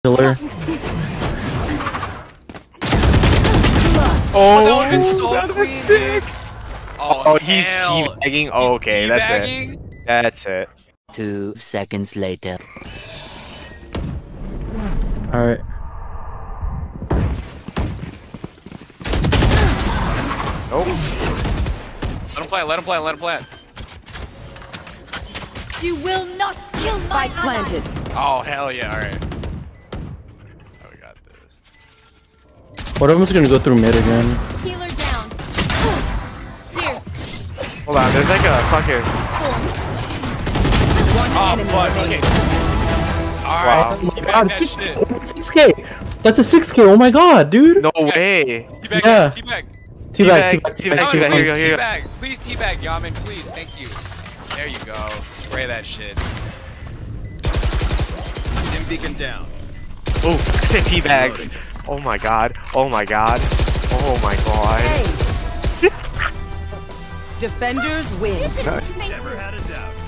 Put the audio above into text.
Killer. Oh, that would've been so that clean, was sick. dude. Oh, he's hell. teabagging. Oh, okay, that's it. Teabagging? That's it. 2 seconds later. Alright. Nope. Let him plant, let him plant, let him plant. You will not kill my planted. Oh, hell yeah, alright. Oh, we got this. One of them's gonna go through mid again. Healer down. Here. Hold on, there's like a fucking. Oh, fuck, okay. Alright, Wow. teabag that shit. That's a 6K. That's a 6K. Oh my god, dude. No way. Teabag, Yeah. teabag. Teabag. Here you go, here you go. Teabag. Please teabag, Yaman, please, thank you. There you go. Spray that shit. Dim beacon down. Oh, I said teabags. Oh my god. Oh my god. Oh my god. Defenders win. Never had a doubt.